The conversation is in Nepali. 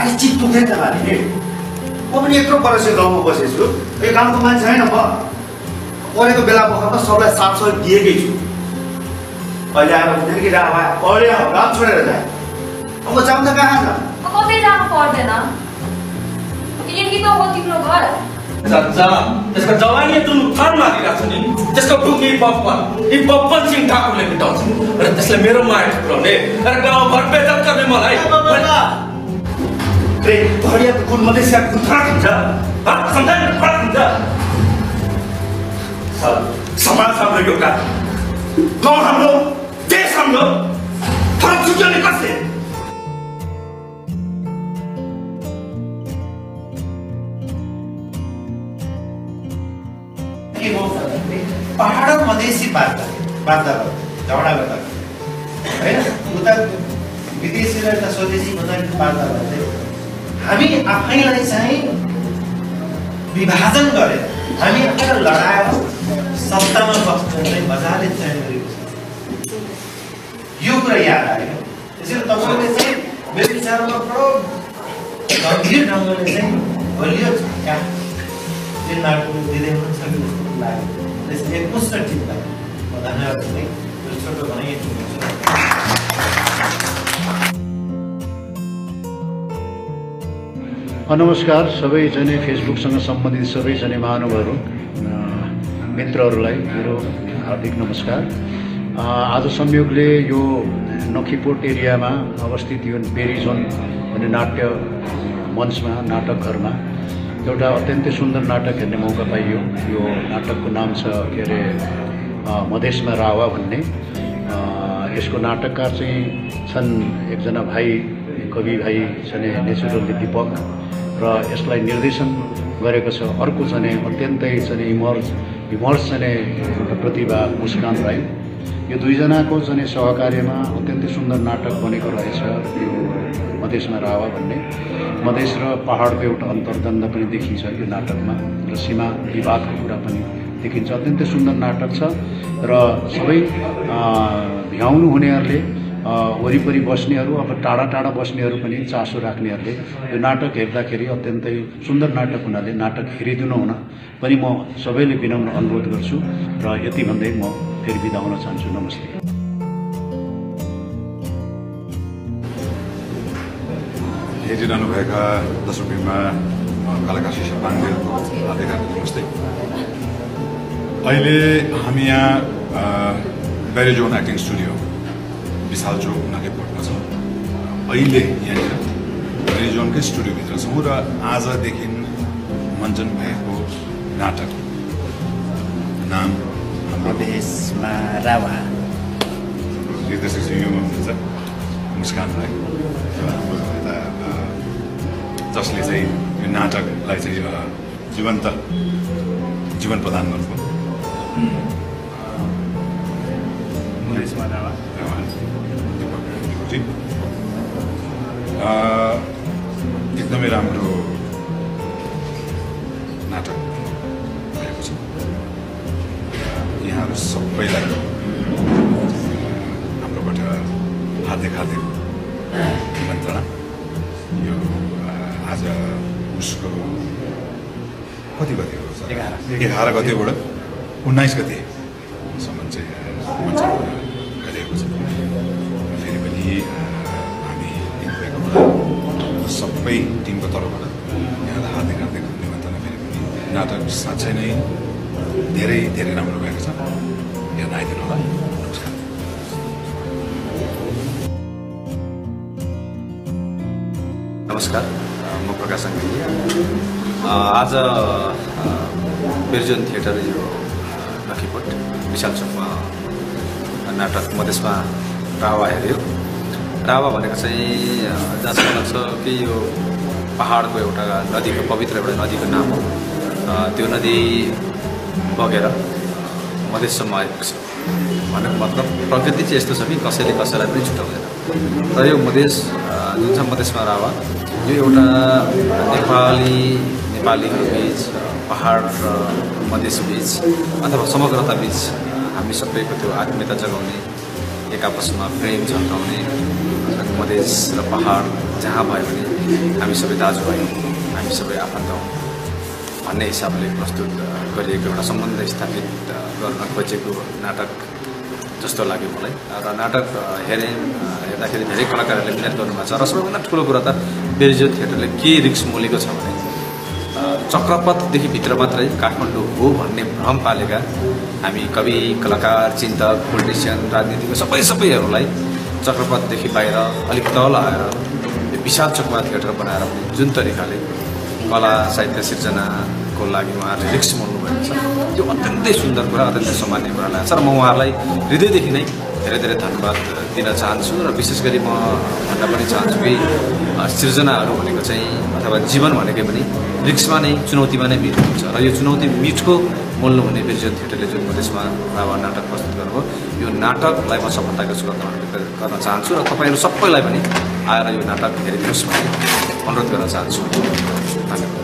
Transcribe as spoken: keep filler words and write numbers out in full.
अहिले चिप पुग्दै त नि म पनि यत्रो वर्ष गाउँमा बसेको छु यो गाउँको मान्छे होइन म पढेको बेला बखतमा सबलाई सात सय दिएकै छु अहिले आएर हुँदैन कि रावा पढे गाउँ छोडेर जाए अब जाउँ त कहाँ छ कतै जानु पर्दैन यही त हो तिम्रो घर चाचा त्यसको जवानी यत्रो नुकसान मारिरहेको छ नि त्यसको भुकी बप्पन यी बप्पन सिंह ठाकुरले बिताउँछ र त्यसले मेरो माया ठुक्राउने र गाउँभर बेइज्जत गर्ने मलाई रे भरिया त कुन मधेसिया कुन फरक हुन्छ सम्झाइ फरक हुन्छ समाज हाम्रो एउटा गाउँ हाम्रो देश हाम्रो फरक छुट्याउने कसले पहाड मधेसी बार्ता बार्ता झगडा गर्दा होइन उता विदेशी र यता स्वदेशी भन्दा बार्ता गर्दै हामी आफैलाई चाहिँ विभाजन गरेर हामी आफैलाई लडाएर सत्तामा बस्न चाहिँ मजाले चयन गरेको छ यो कुरा याद आयो त्यसैले तपाईँले चाहिँ मेरो विचारमा बडो गम्भीर ढङ्गले चाहिँ बलियो नाटक दिँदै हुनुहुन्छ कि जस्तो लाग्यो त्यसले एकमुष्ट चिन्ता म धन्यवाद दिँदै यो छोटो भनाइ यति हुन्छु नमस्कार सबैजना फेसबुकसँग सम्बन्धित सबैजना महानुभावहरू मित्रहरूलाई मेरो हार्दिक नमस्कार आज संयोगले यो नखीपोट एरियामा अवस्थित यो बेरी जोन भन्ने नाट्य मञ्चमा नाटक घरमा एउटा अत्यन्तै सुन्दर नाटक हेर्ने मौका पाइयो यो नाटकको नाम छ के अरे मधेसमा रावा भन्ने यसको नाटककार चाहिँ छन् एकजना भाइ कवि भाइ छन् नेचुरल दीपक र यसलाई निर्देशन गरेको छ अर्को छने अत्यन्तै छने इमर्स इमर्स छने प्रतिभा मुस्कान राई यो दुईजनाको छने सहकार्यमा अत्यन्तै सुन्दर नाटक बनेको रहेछ यो मधेसमा रावा भन्ने मधेस र पहाडको एउटा अन्तर्द्वन्द पनि देखिन्छ यो नाटकमा र सीमा विवादको कुरा पनि देखिन्छ अत्यन्तै सुन्दर नाटक छ र सबै भ्याउनु हुनेहरूले वरिपरि बस्नेहरू अब टाढा टाढा बस्नेहरू पनि चासो राख्नेहरूले यो नाटक हेर्दाखेरि अत्यन्तै सुन्दर नाटक हुनाले नाटक हेरिदिनु हुन पनि म सबैले विनम्र अनुरोध गर्छु र यति भन्दै म फेरि बिदा हुन चाहन्छु नमस्ते हेरिरहनुभएका दर्शकवृन्दमा कलाकार शिशर पाण्डेलको हार्दिक हार्दिक नमस्ते अहिले हामी यहाँ बेरिजोन एक्टिङ स्टुडियो विशाल चोक नखीपोटमा छौँ अहिले यहाँनिर बेरिजोनकै स्टुडियोभित्र छौँ र आजदेखि मञ्चन भएको नाटक नाम मधेसमा रावा निर्देशक श्री युमा हुनुहुन्छ मुस्कान राई जसले चाहिँ यो नाटकलाई चाहिँ जीवन्त जीवन प्रदान गर्नुभयो मधेसमा रावा एकदमै राम्रो नाटक भएको छ यहाँहरू सबैलाई हाम्रोबाट हार्दिक हार्दिक निमन्त्रणा यो आज उसको कति गति हो एघार गतिबाट उन्नाइस गतिसम्म चाहिँ मञ्चन गरिएको छ फेरि पनि हामी सबै टिमको तर्फबाट यहाँलाई हार्दिक हार्दिक निमन्त्रणा फेरि पनि नाटक साँच्चै नै धेरै धेरै राम्रो भएको छ हेर्न आइदिनु होला नमस्कार नमस्कार म प्रकाश सङ्घी आज बेरिजोन थिएटर यो नखीपोट विशाल चोकमा नाटक मधेसमा रावा हेऱ्यो रावा भनेको चाहिँ जहाँसम्म लाग्छ कि यो पहाडको एउटा नदीको पवित्र एउटा नदीको नाम हो त्यो नदी बगेर मधेससम्म आएको छ भनेको मतलब प्रकृति चाहिँ यस्तो छ कि कसैले कसैलाई पनि छुटाउँदैन र यो मधेस जुन छ मधेसमा रावा यो एउटा नेपाली नेपालीहरू बिच पहाड र मधेस बिच अथवा समग्रता बिच हामी सबैको त्यो आत्मीयता जगाउने एक आपसमा प्रेम झल्काउने मधेस र पहाड जहाँ भयो भने हामी सबै दाजुभाइ हौँ, हामी सबै आफन्त हौँ भन्ने हिसाबले प्रस्तुत गरिएको एउटा सम्बन्ध स्थापित गर्न खोजेको नाटक जस्तो लाग्यो मलाई। र नाटक हेरेँ हेर्दाखेरि धेरै कलाकारहरूले मिहिनेत गर्नुभएको छ र सबैभन्दा ठुलो कुरा त बेरिजो थिएटरले के रिक्स मोलेको छ भने चक्रपथदेखि भित्र मात्रै काठमाडौँ हो भन्ने भ्रम पालेका हामी कवि, कलाकार, चिन्तक, पोलिटिसियन, राजनीतिक सबै सबैहरूलाई चक्रपथदेखि बाहिर अलिक तल आएर विशाल चकमा थिएटर बनाएर जुन तरिकाले कला साहित्य सिर्जनाको लागि उहाँहरूले रिक्स मोल्नु भएको छ त्यो अत्यन्तै सुन्दर कुरा, अत्यन्तै सामान्य कुरा लाग्छ र म उहाँहरूलाई हृदयदेखि नै धेरै धेरै धन्यवाद दिन चाहन्छु। र विशेष गरी म भन्न पनि चाहन्छु कि सिर्जनाहरू भनेको चाहिँ अथवा जीवन भनेकै पनि रिक्समा नै चुनौतीमा नै मिठो हुन्छ र यो चुनौती मिठो मोल्नु हुने बेरिजो थिएटरले जुन मधेसमा रावा नाटक प्रस्तुत गर्नुभयो यो नाटकलाई म सफलताको शुभकामना व्यक्त गर्न चाहन्छु र तपाईँहरू सबैलाई पनि आएर यो नाटक हेरिदिनुहोस् भन्ने अनुरोध गर्न चाहन्छु। धन्यवाद।